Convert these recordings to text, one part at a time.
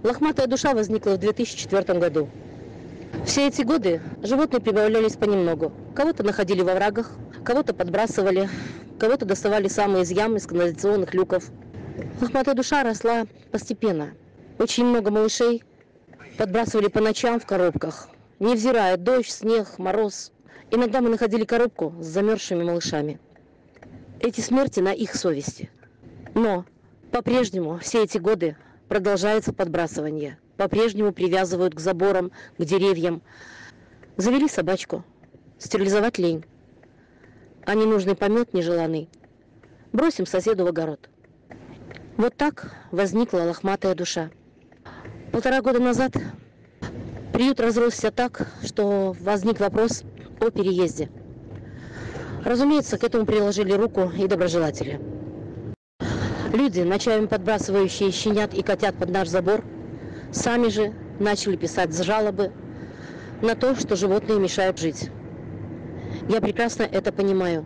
Лохматая душа возникла в 2004 году. Все эти годы животные прибавлялись понемногу. Кого-то находили во врагах, кого-то подбрасывали, кого-то доставали самые из ям, из канализационных люков. Лохматая душа росла постепенно. Очень много малышей подбрасывали по ночам в коробках, невзирая дождь, снег, мороз. Иногда мы находили коробку с замерзшими малышами. Эти смерти на их совести. Но по-прежнему все эти годы продолжается подбрасывание. По-прежнему привязывают к заборам, к деревьям. Завели собачку. Стерилизовать лень. А ненужный помет нежеланный бросим соседу в огород. Вот так возникла лохматая душа. 1,5 года назад приют разросся так, что возник вопрос о переезде. Разумеется, к этому приложили руку и доброжелатели. Люди, ночами подбрасывающие щенят и котят под наш забор, сами же начали писать жалобы на то, что животные мешают жить. Я прекрасно это понимаю,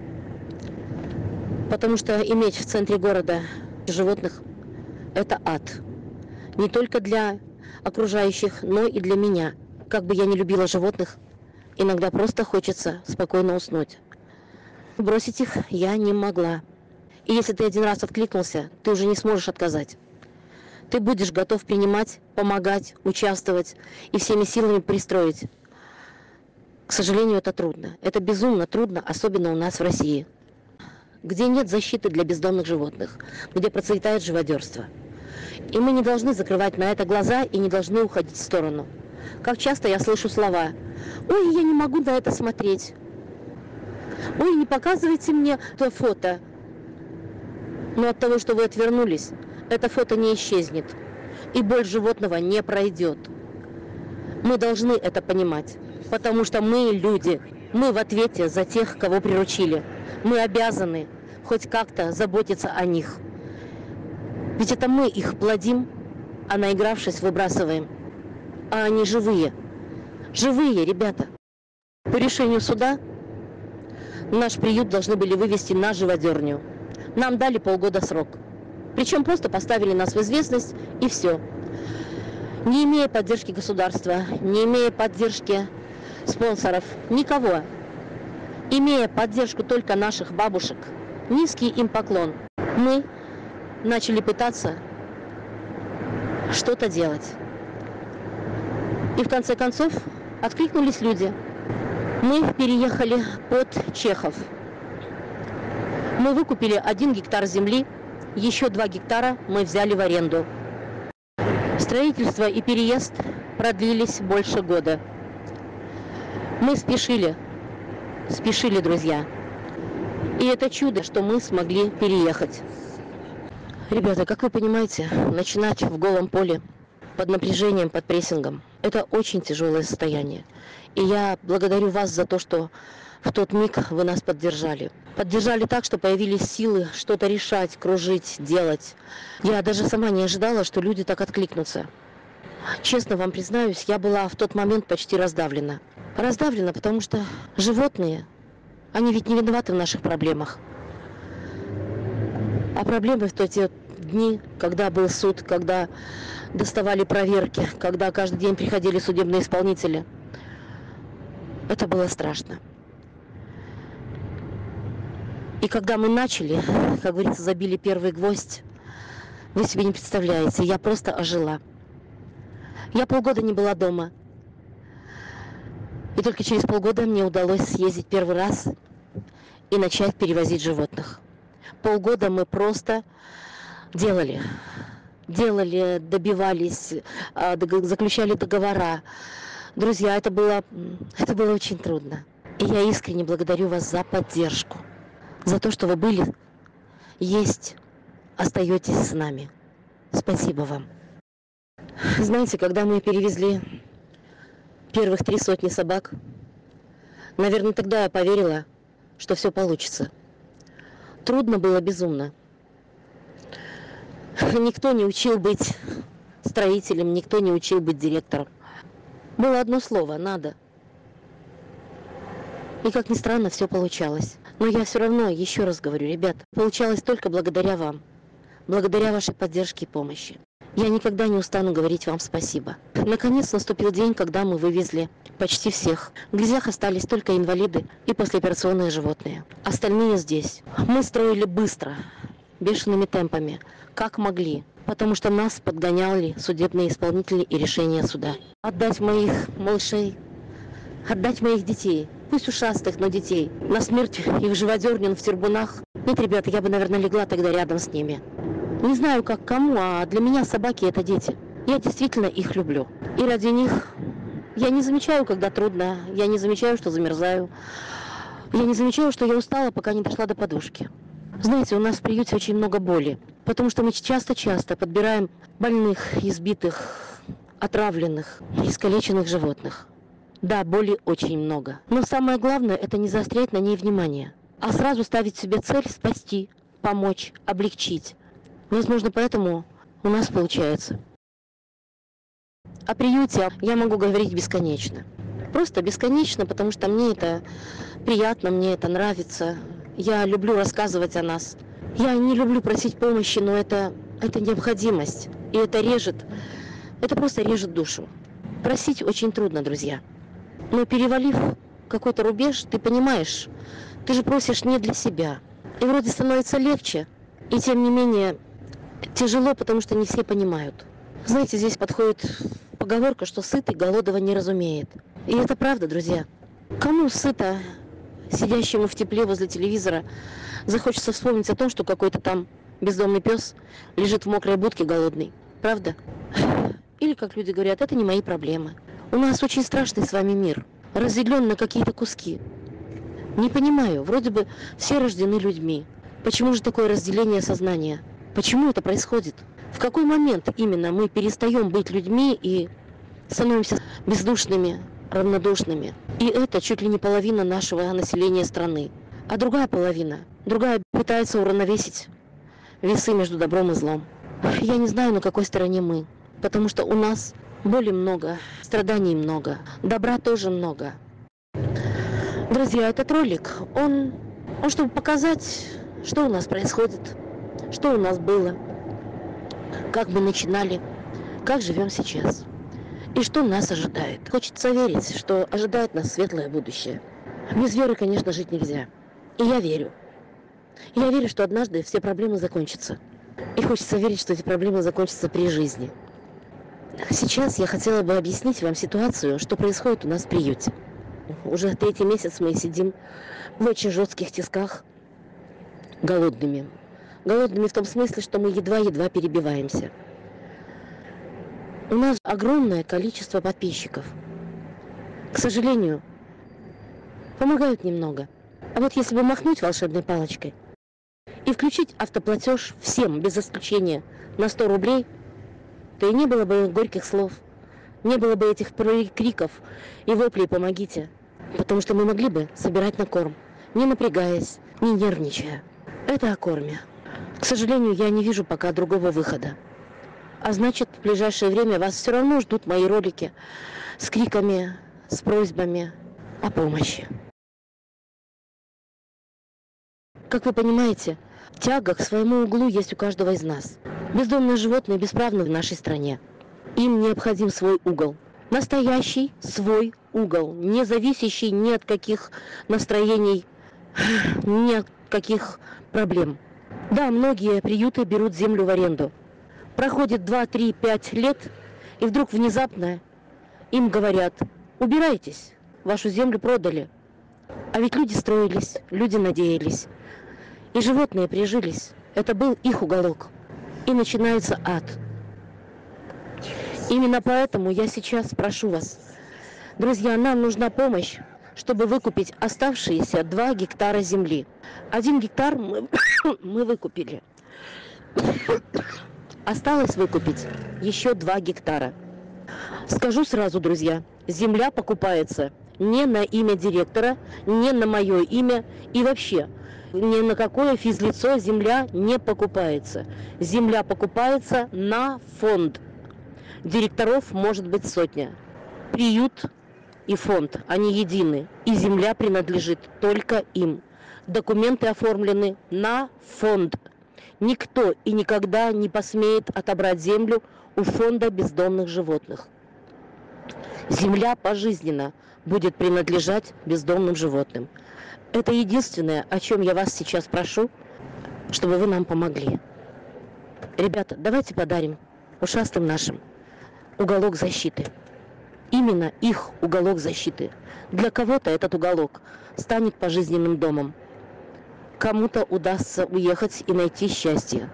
потому что иметь в центре города животных – это ад. Не только для окружающих, но и для меня. Как бы я ни любила животных, иногда просто хочется спокойно уснуть. Бросить их я не могла. И если ты один раз откликнулся, ты уже не сможешь отказать. Ты будешь готов принимать, помогать, участвовать и всеми силами пристроить. К сожалению, это трудно. Это безумно трудно, особенно у нас в России, где нет защиты для бездомных животных, где процветает живодерство. И мы не должны закрывать на это глаза и не должны уходить в сторону. Как часто я слышу слова: «Ой, я не могу на это смотреть», «Ой, не показывайте мне то фото». Но от того, что вы отвернулись, это фото не исчезнет, и боль животного не пройдет. Мы должны это понимать, потому что мы люди, мы в ответе за тех, кого приручили. Мы обязаны хоть как-то заботиться о них. Ведь это мы их плодим, а наигравшись, выбрасываем. А они живые. Живые, ребята. По решению суда наш приют должны были вывести на живодерню. Нам дали полгода срок. Причем просто поставили нас в известность, и все. Не имея поддержки государства, не имея поддержки спонсоров, никого, имея поддержку только наших бабушек, низкий им поклон, мы начали пытаться что-то делать. И в конце концов откликнулись люди. Мы переехали под Чехов. Мы выкупили 1 гектар земли, еще 2 гектара мы взяли в аренду. Строительство и переезд продлились больше года. Мы спешили, друзья. И это чудо, что мы смогли переехать. Ребята, как вы понимаете, начинать в голом поле, под напряжением, под прессингом, это очень тяжелое состояние. И я благодарю вас за то, что в тот миг вы нас поддержали. Поддержали так, что появились силы что-то решать, кружить, делать. Я даже сама не ожидала, что люди так откликнутся. Честно вам признаюсь, я была в тот момент почти раздавлена. Раздавлена, потому что животные, они ведь не виноваты в наших проблемах. А проблемы в те дни, когда был суд, когда доставали проверки, когда каждый день приходили судебные исполнители, это было страшно. И когда мы начали, как говорится, забили первый гвоздь, вы себе не представляете, я просто ожила. Я полгода не была дома. И только через полгода мне удалось съездить первый раз и начать перевозить животных. Полгода мы просто делали, добивались, заключали договора. Друзья, это было очень трудно. И я искренне благодарю вас за поддержку, за то, что вы были, есть, остаетесь с нами. Спасибо вам. Знаете, когда мы перевезли первых 300 собак, наверное, тогда я поверила, что все получится. Трудно было безумно. Никто не учил быть строителем, никто не учил быть директором. Было одно слово – надо. И, как ни странно, все получалось. Но я все равно, еще раз говорю, ребят, получалось только благодаря вам, благодаря вашей поддержке и помощи. Я никогда не устану говорить вам спасибо. Наконец наступил день, когда мы вывезли почти всех. В грязях остались только инвалиды и послеоперационные животные. Остальные здесь. Мы строили быстро, бешеными темпами, как могли, потому что нас подгоняли судебные исполнители и решения суда. Отдать моих малышей, отдать моих детей, пусть ушастых, но детей, на смерть и в живодерню, в тюрбунах. Нет, ребята, я бы, наверное, легла тогда рядом с ними. Не знаю, как кому, а для меня собаки – это дети. Я действительно их люблю. И ради них я не замечаю, когда трудно, я не замечаю, что замерзаю. Я не замечаю, что я устала, пока не дошла до подушки. Знаете, у нас в приюте очень много боли, потому что мы часто-часто подбираем больных, избитых, отравленных, искалеченных животных. Да, боли очень много. Но самое главное – это не заострять на ней внимание, а сразу ставить себе цель спасти, помочь, облегчить. Возможно, поэтому у нас получается. О приюте я могу говорить бесконечно. Просто бесконечно, потому что мне это приятно, мне это нравится. Я люблю рассказывать о нас. Я не люблю просить помощи, но это необходимость. И это просто режет душу. Просить очень трудно, друзья. Но перевалив какой-то рубеж, ты понимаешь, ты же просишь не для себя. И вроде становится легче, и тем не менее тяжело, потому что не все понимают. Знаете, здесь подходит поговорка, что сытый голодного не разумеет. И это правда, друзья. Кому сыто, сидящему в тепле возле телевизора, захочется вспомнить о том, что какой-то там бездомный пес лежит в мокрой будке голодный. Правда? Или, как люди говорят, это не мои проблемы. У нас очень страшный с вами мир, разделен на какие-то куски. Не понимаю, вроде бы все рождены людьми. Почему же такое разделение сознания? Почему это происходит? В какой момент именно мы перестаем быть людьми и становимся бездушными, равнодушными? И это чуть ли не половина нашего населения страны. А другая пытается уравновесить весы между добром и злом. Я не знаю, на какой стороне мы, потому что у нас боли много, страданий много, добра тоже много. Друзья, этот ролик, он чтобы показать, что у нас происходит, что у нас было, как мы начинали, как живем сейчас и что нас ожидает. Хочется верить, что ожидает нас светлое будущее. Без веры, конечно, жить нельзя. И я верю. Я верю, что однажды все проблемы закончатся. И хочется верить, что эти проблемы закончатся при жизни. Сейчас я хотела бы объяснить вам ситуацию, что происходит у нас в приюте. Уже 3-й месяц мы сидим в очень жестких тисках, голодными. Голодными в том смысле, что мы едва-едва перебиваемся. У нас огромное количество подписчиков. К сожалению, помогают немного. А вот если бы махнуть волшебной палочкой и включить автоплатеж всем, без исключения, на 100 рублей, то и не было бы горьких слов, не было бы этих криков и воплей «помогите», потому что мы могли бы собирать на корм, не напрягаясь, не нервничая. Это о корме. К сожалению, я не вижу пока другого выхода. А значит, в ближайшее время вас все равно ждут мои ролики с криками, с просьбами о помощи. Как вы понимаете, тяга к своему углу есть у каждого из нас. Бездомные животные бесправны в нашей стране. Им необходим свой угол. Настоящий свой угол, не зависящий ни от каких настроений, ни от каких проблем. Да, многие приюты берут землю в аренду. Проходит 2, 3, 5 лет, и вдруг внезапно им говорят: убирайтесь, вашу землю продали. А ведь люди строились, люди надеялись. И животные прижились. Это был их уголок. И начинается ад. Именно поэтому я сейчас прошу вас, друзья, нам нужна помощь, чтобы выкупить оставшиеся 2 гектара земли. 1 гектар мы выкупили. Осталось выкупить еще 2 гектара. Скажу сразу, друзья, земля покупается не на имя директора, не на мое имя и вообще ни на какое физлицо земля не покупается. Земля покупается на фонд. Директоров может быть 100. Приют и фонд, они едины. И земля принадлежит только им. Документы оформлены на фонд. Никто и никогда не посмеет отобрать землю у фонда бездомных животных. Земля пожизненно будет принадлежать бездомным животным. Это единственное, о чем я вас сейчас прошу, чтобы вы нам помогли. Ребята, давайте подарим ушастым нашим уголок защиты. Именно их уголок защиты. Для кого-то этот уголок станет пожизненным домом. Кому-то удастся уехать и найти счастье.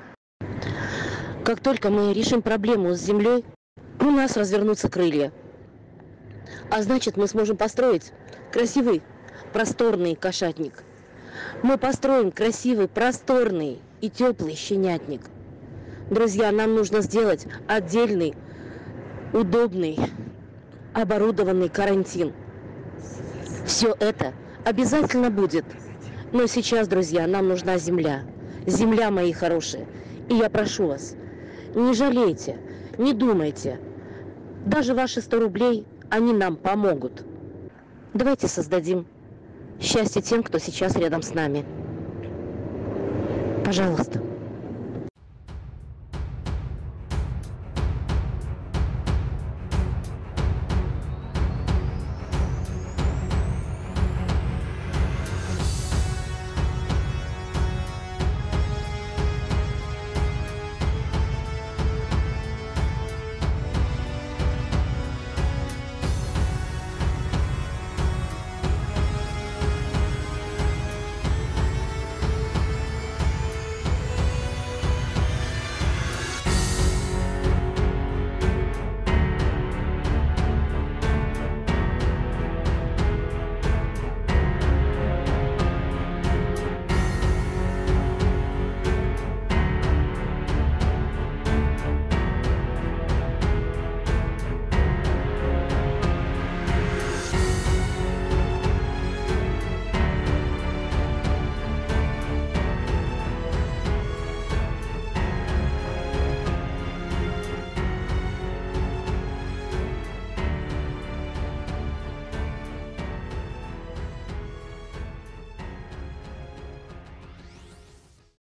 Как только мы решим проблему с землей, у нас развернутся крылья. А значит, мы сможем построить красивый, просторный кошатник. Мы построим красивый, просторный и теплый щенятник. Друзья, нам нужно сделать отдельный, удобный, оборудованный карантин. Все это обязательно будет. Но сейчас, друзья, нам нужна земля. Земля, мои хорошие. И я прошу вас, не жалейте, не думайте. Даже ваши 100 рублей, они нам помогут. Давайте создадим счастье тем, кто сейчас рядом с нами. Пожалуйста.